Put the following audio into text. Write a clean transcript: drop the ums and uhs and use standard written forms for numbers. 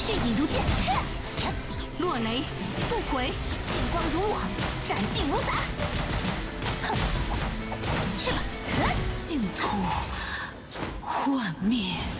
血影如剑，落雷不回，剑光如我，斩尽无杂。哼，去吧，净土幻灭。